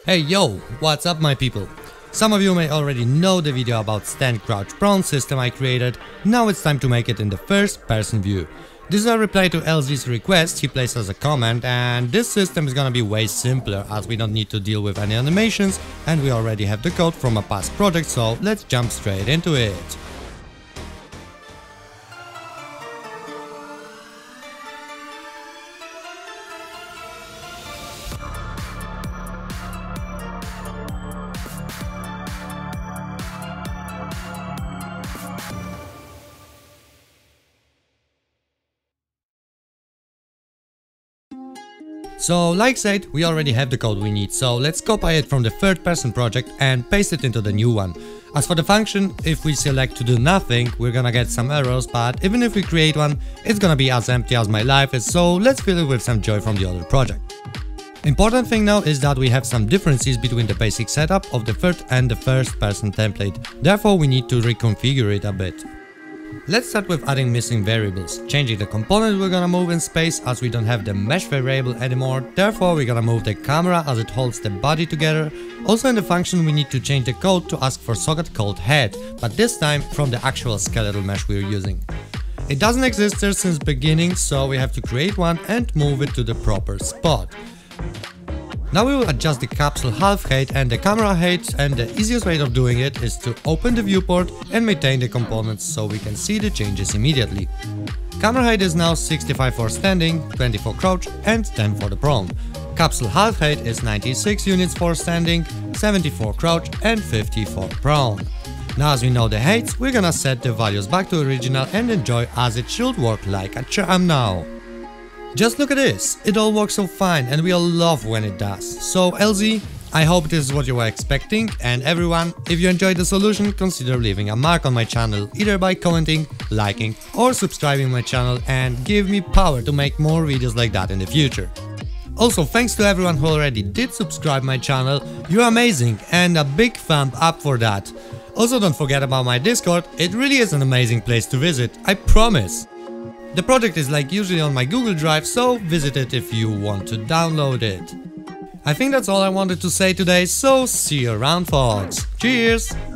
Hey yo, what's up my people? Some of you may already know the video about stand crouch prone system I created. Now it's time to make it in the first person view. This is a reply to LZ's request he placed as a comment, and this system is gonna be way simpler as we don't need to deal with any animations and we already have the code from a past project, so let's jump straight into it. So like said, we already have the code we need, so let's copy it from the third person project and paste it into the new one. As for the function, if we select to do nothing, we're gonna get some errors, but even if we create one, it's gonna be as empty as my life is, so let's fill it with some joy from the other project. Important thing now is that we have some differences between the basic setup of the third and the first person template, therefore we need to reconfigure it a bit. Let's start with adding missing variables, changing the component we're gonna move in space as we don't have the mesh variable anymore, therefore we're gonna move the camera as it holds the body together. Also in the function we need to change the code to ask for socket called head, but this time from the actual skeletal mesh we're using. It doesn't exist there since beginning, so we have to create one and move it to the proper spot. Now we will adjust the capsule half height and the camera height, and the easiest way of doing it is to open the viewport and maintain the components so we can see the changes immediately. Camera height is now 65 for standing, 20 for crouch and 10 for the prone. Capsule half height is 96 units for standing, 70 for crouch and 50 for prone. Now as we know the heights, we're gonna set the values back to original and enjoy as it should work like a charm now. Just look at this, it all works so fine and we all love when it does. So LZ, I hope this is what you were expecting, and everyone, if you enjoyed the solution, consider leaving a mark on my channel either by commenting, liking or subscribing my channel and give me power to make more videos like that in the future. Also thanks to everyone who already did subscribe my channel, you're amazing and a big thumb up for that. Also don't forget about my Discord, it really is an amazing place to visit, I promise. The project is like usually on my Google Drive, so visit it if you want to download it. I think that's all I wanted to say today, so see you around folks. Cheers!